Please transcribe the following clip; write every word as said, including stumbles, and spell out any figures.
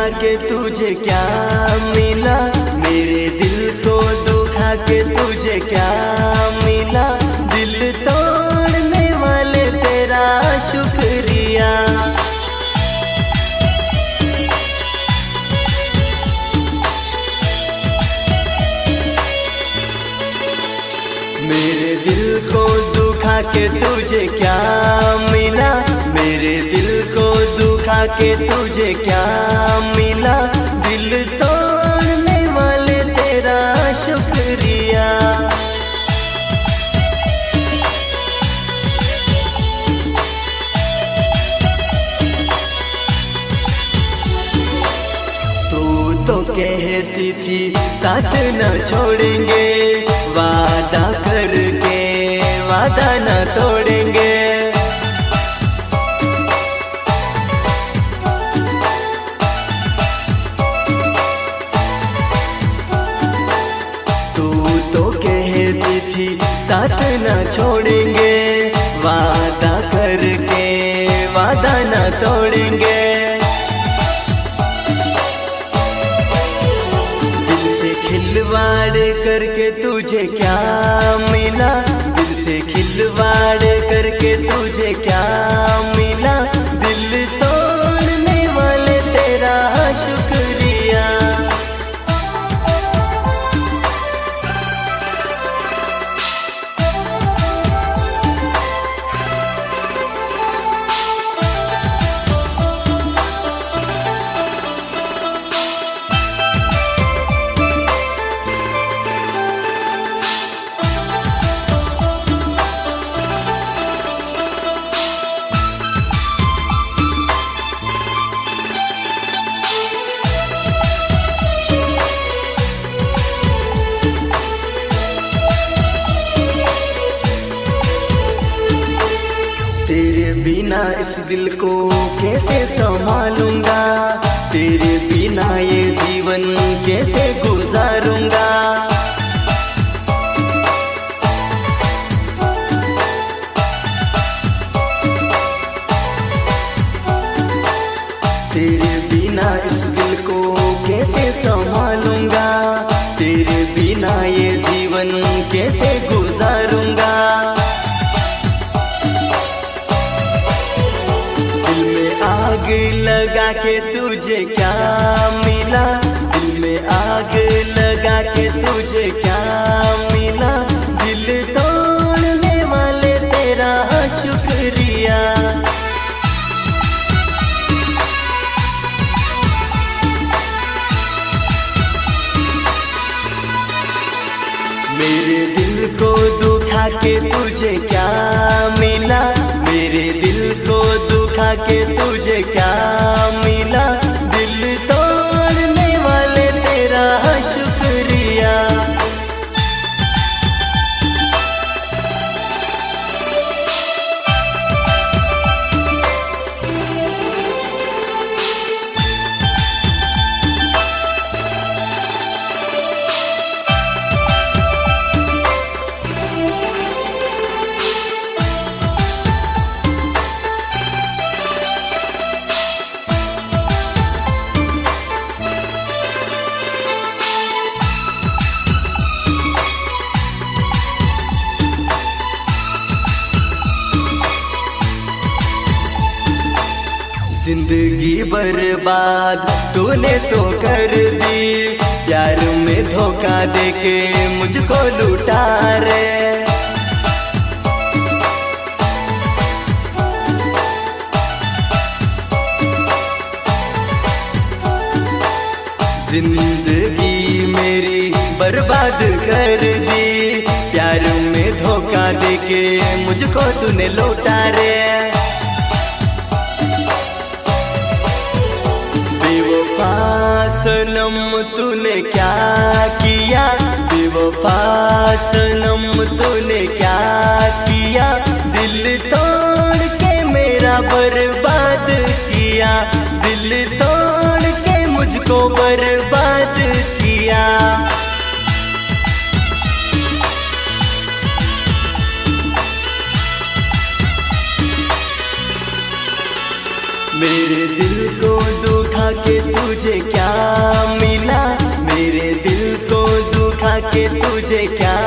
दुखा के तुझे क्या मिला, मेरे दिल को दुखा के तुझे क्या मिला, दिल तोड़ने वाले तेरा शुक्रिया। मेरे दिल को दुखा के तुझे क्या मिला, मेरे दिल को दुखा के तुझे क्या मिला, दिल तोड़ने वाले तेरा शुक्रिया। तू तो कहती थी साथ न छोड़ेंगे, वादा करके वादा न तोड़ेंगे। तू तो कहती थी साथ न छोड़ेंगे, वादा करके वादा न तोड़ेंगे। खिलवाड़ करके तुझे क्या मिला, दिल से खिलवाड़ करके तुझे क्या मिला, दिल तोड़ने वाले तेरा शुक्रिया। तेरे बिना इस दिल को कैसे संभालूंगा, तेरे बिना ये जीवन कैसे गुजारूंगा। तेरे बिना इस दिल को कैसे संभालूंगा, तेरे बिना ये जीवन कैसे गुजारूंगा। आग लगा के तुझे क्या मिला, दिल में आग लगा के तुझे क्या मिला, दिल तोड़ने वाले तेरा शुक्रिया। मेरे दिल को दुखा के तुझे क्या मिला, मेरे दिल को दुखा के तुझे क्या मिला, दिल तोड़ने वाले तेरा शुक्रिया। जिंदगी बर्बाद तूने तो कर दी, प्यार में धोखा देके मुझको लूटा रे। जिंदगी मेरी बर्बाद कर दी, प्यार में धोखा देके मुझको तूने लौटा रे। बेवफा सनम तूने क्या किया, बेवफा सनम तूने क्या किया, दिल तोड़ के मेरा बर्बाद किया, दिल तोड़ के मुझको बर्बाद किया। मेरे दिल को दुखा के तुझे तुझे क्या